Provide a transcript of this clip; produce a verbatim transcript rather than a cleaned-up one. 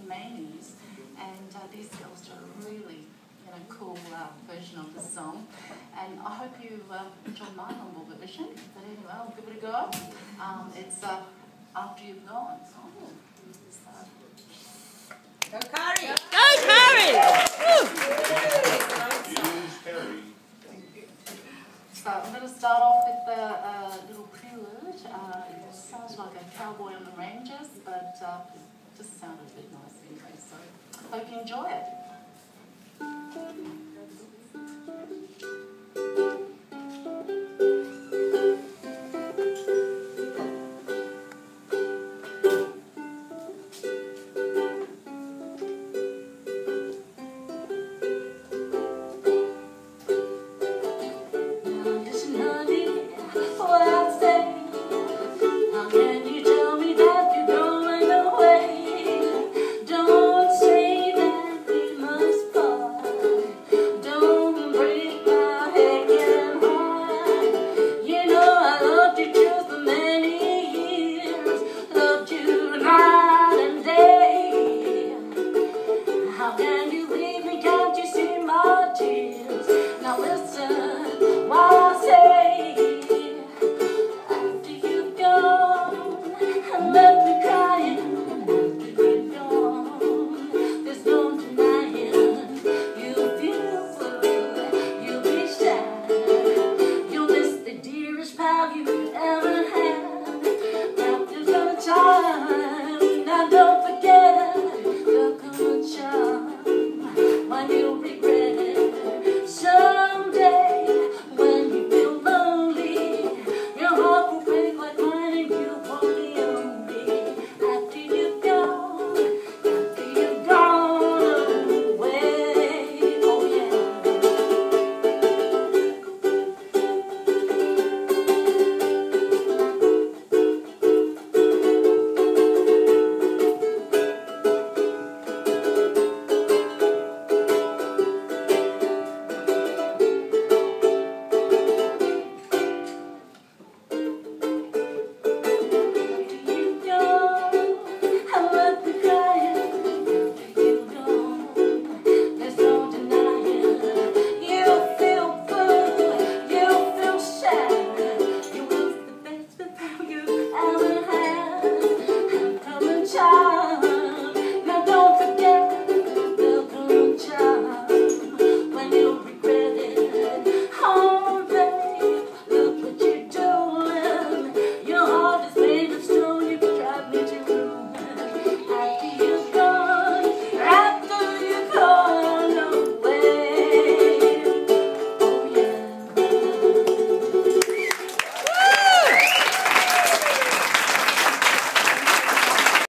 Mamies, and uh, these girls do a really you know, cool uh, version of the song. And I hope you uh, enjoy my humble version. But anyway, I'll give it a go. Um, it's uh, After You've Gone. So, Go Kari! Go Kari! So I'm going to start off with a uh, little prelude. Uh, it sounds like a cowboy on the ranges, but uh, it just sounded a bit nice anyway. So hope you enjoy it.